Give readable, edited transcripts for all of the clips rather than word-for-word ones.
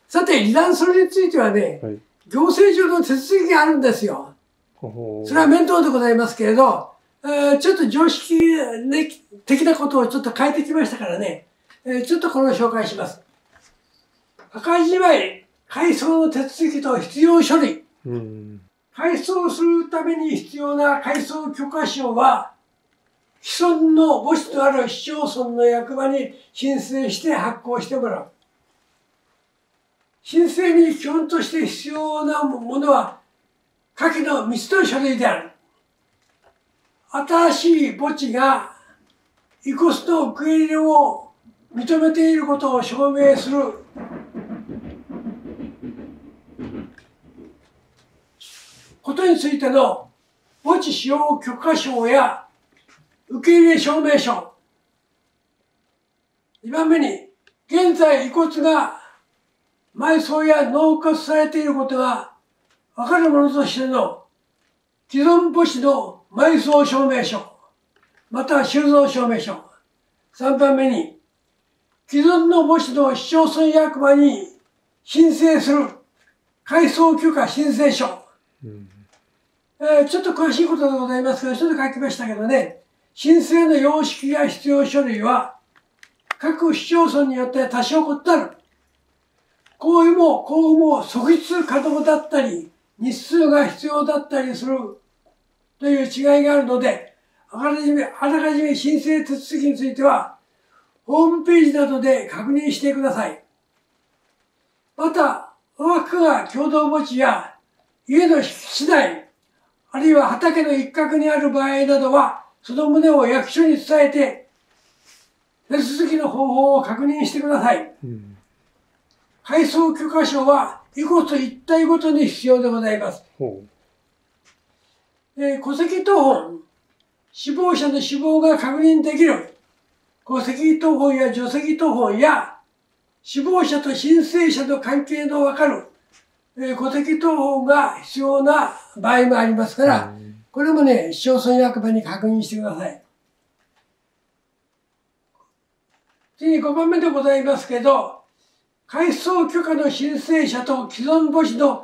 さて、離断するについてはね、 はい、 行政上の手続きがあるんですよ。それは面倒でございますけれど、ちょっと常識的なことをちょっと変えてきましたからね、ちょっとこれを紹介します。墓じまい、改装の手続きと必要書類。改装するために必要な改装許可証は、既存の墓地とある市町村の役場に申請して発行してもらう。申請に基本として必要なものは、下記の3つの書類である。新しい墓地が遺骨の受け入れを認めていることを証明することについての墓地使用許可証や受け入れ証明書。2番目に、現在遺骨が埋葬や納骨されていることがわかるものとしての既存墓地の埋葬証明書、または収蔵証明書。3番目に、既存の墓地の市町村役場に申請する改装許可申請書。ちょっと詳しいことでございますが、ちょっと書きましたけどね、申請の様式や必要書類は、各市町村によって多少異なる。行為も即日可能だったり、日数が必要だったりするという違いがあるので、あらかじめ申請手続きについては、ホームページなどで確認してください。また、お墓が共同墓地や家の敷地内、あるいは畑の一角にある場合などは、その旨を役所に伝えて、手続きの方法を確認してください。改装許可証は遺骨一体ごとに必要でございます。戸籍謄本、死亡者の死亡が確認できる戸籍謄本や除籍謄本や死亡者と申請者の関係のわかる戸籍謄本が必要な場合もありますから、これもね、市町村役場に確認してください。次に5番目でございますけど、改装許可の申請者と既存墓地の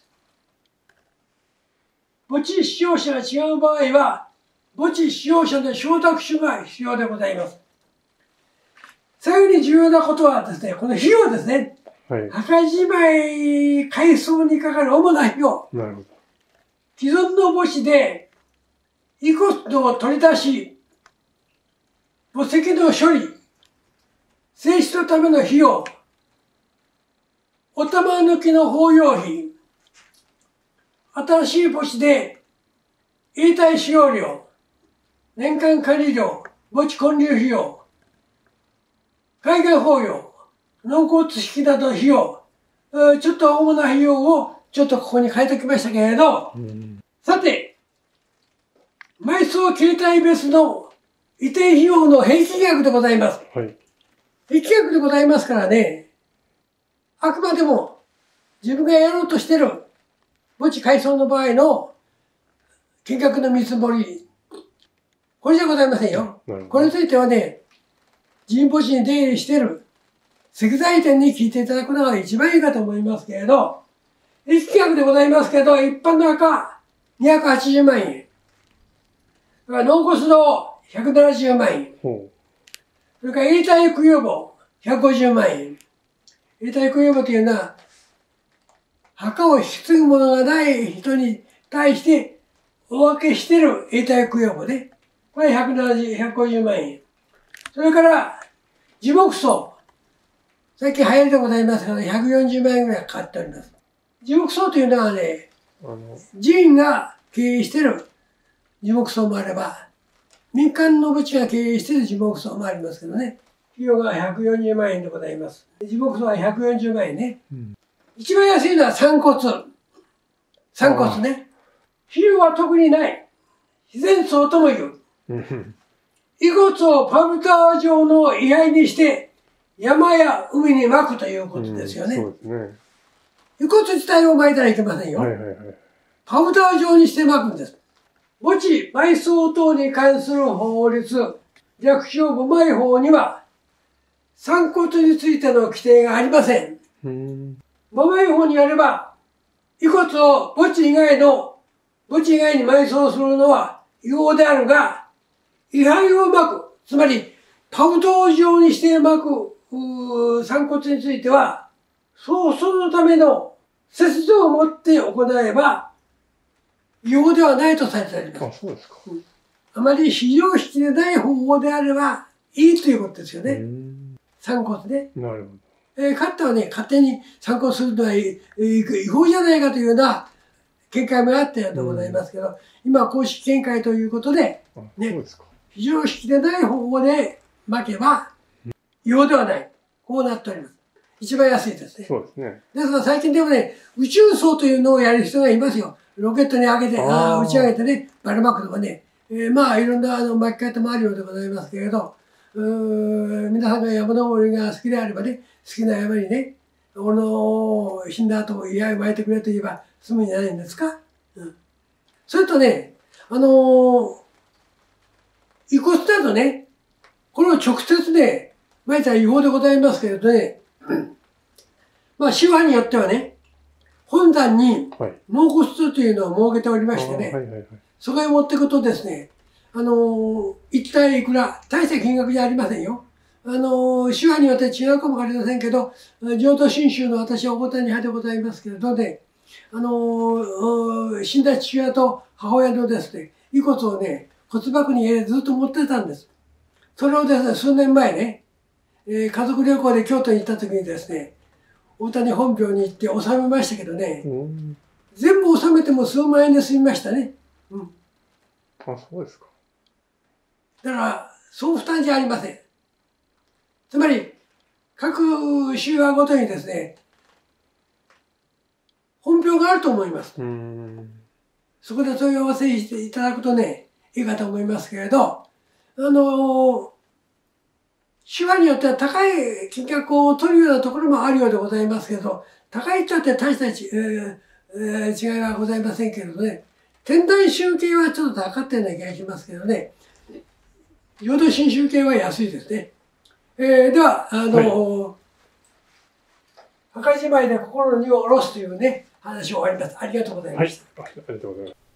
墓地使用者が違う場合は、墓地使用者の承諾書が必要でございます。最後に重要なことはですね、この費用ですね。墓じまい改装にかかる主な費用。既存の墓地で遺骨の取り出し、墓石の処理、静止のための費用、お玉抜きの法要費、新しい墓地で永代使用料、年間管理料、墓地建立費用、海外法要、納骨式などの費用、ちょっと主な費用をちょっとここに書いておきましたけれど、さて、埋葬形態別の移転費用の平均額でございます。平均額でございますからね、あくまでも自分がやろうとしている墓地改装の場合の金額の見積もり、これじゃございませんよ。これについてはね、人墓地に出入りしている石材店に聞いていただくのが一番いいかと思いますけれど、一期額でございますけど、一般の墓280万円。納骨堂170万円。それから永代供養墓150万円。永代供養墓というのは、墓を引き継ぐものがない人に対してお分けしている永代供養墓ね。これ150万円。それから、樹木葬。最近流行りでございますけど、140万円ぐらいかかっております。樹木葬というのはね、寺院が経営している樹木葬もあれば、民間の墓地が経営している樹木葬もありますけどね。費用が140万円でございます。樹木葬は140万円ね。一番安いのは散骨。散骨ね。費用は特にない。自然葬とも言う。遺骨をパウダー状の遺灰にして山や海に撒くということですよね。遺骨自体を撒いたらいけませんよ。パウダー状にして撒くんです。墓地埋葬等に関する法律、略称墓埋法には散骨についての規定がありません。 ママイ法によれば、遺骨を墓地以外に埋葬するのは違法であるが、位牌を巻く、つまり、パウト状にして巻く、散骨については、そのための節度を持って行えば、違法ではないとされております。 あ、そうですか。 あまり非常識でない方法であれば、いいということですよね。散骨ね。 なるほど。 かつてはね、勝手に散骨するのは違法じゃないかというような見解もあったようでございますけど、今は公式見解ということで、ね、非常識でない方法で巻けば、違法ではない。こうなっております。一番安いですね。 そうですね。 ですが最近でもね、宇宙葬というのをやる人がいますよ。ロケットに上げて、打ち上げてね、バル巻くとかね。まあ、いろんな巻き方もあるようでございますけれど、皆さんが山登りが好きであればね、好きな山にね、俺の死んだ後、祝い巻いてくれと言えば済むんじゃないんですか。それとね、遺骨だとね、これを直接ね、巻いたら違法でございますけれどね、まあ、宗派によってはね、本山に納骨室というのを設けておりましてね、そこへ持っていくとですね、一体いくら、大した金額じゃありませんよ。宗派によって違うかもわかりませんけど、浄土真宗の私は大谷派でございますけれどね、死んだ父親と母親のですね、遺骨をね、骨箱に入れてずっと持ってたんです。それをですね、数年前ね、家族旅行で京都に行った時にですね、大谷本廟に行って納めましたけどね、全部納めても数万円で済みましたね。 あ、そうですか。 だから、そう負担じゃありません。つまり、各宗派ごとにですね、本廟があると思います。そこで問い合わせしていただくとね、いいかと思いますけれど、宗派によっては高い金額を取るようなところもあるようでございますけど、高いとって大した違いはございませんけれどね、天台宗系はちょっと高かったような気がしますけどね、浄土真宗系は安いですね。では、墓じまいで心の荷を下ろすというね、話を終わります。ありがとうございました。 はい、ありがとうございます。